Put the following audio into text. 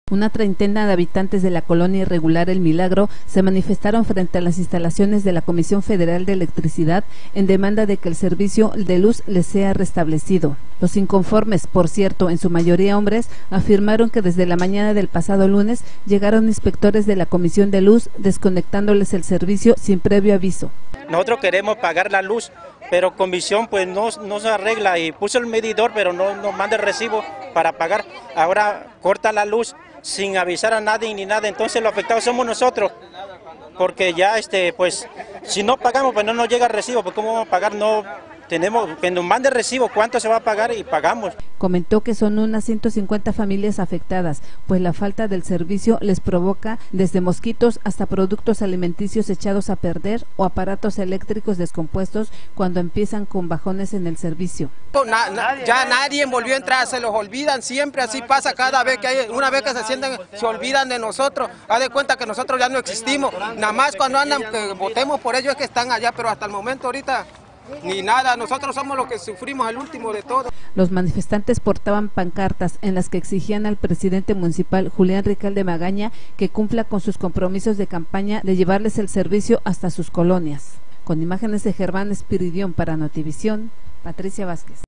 Una treintena de habitantes de la colonia irregular El Milagro se manifestaron frente a las instalaciones de la Comisión Federal de Electricidad en demanda de que el servicio de luz les sea restablecido. Los inconformes, por cierto, en su mayoría hombres, afirmaron que desde la mañana del pasado lunes llegaron inspectores de la Comisión de Luz desconectándoles el servicio sin previo aviso. Nosotros queremos pagar la luz, pero Comisión pues no se arregla y puso el medidor, pero no manda el recibo para pagar. Ahora corta la luz sin avisar a nadie ni nada, entonces los afectados somos nosotros, porque ya pues si no pagamos pues no nos llega el recibo, pues cómo vamos a pagar, no tenemos que nos mande el recibo, cuánto se va a pagar y pagamos. Comentó que son unas 150 familias afectadas, pues la falta del servicio les provoca desde mosquitos hasta productos alimenticios echados a perder o aparatos eléctricos descompuestos cuando empiezan con bajones en el servicio. Ya nadie volvió a entrar, se los olvidan siempre, así pasa cada vez que hay, una vez que se sienten, se olvidan de nosotros, haz de cuenta que nosotros ya no existimos, nada más cuando andan que votemos por ellos es que están allá, pero hasta el momento ahorita ni nada, nosotros somos los que sufrimos el último de todo. Los manifestantes portaban pancartas en las que exigían al presidente municipal Julián Ricalde Magaña que cumpla con sus compromisos de campaña de llevarles el servicio hasta sus colonias. Con imágenes de Germán Espiridión para Notivisión, Patricia Vázquez.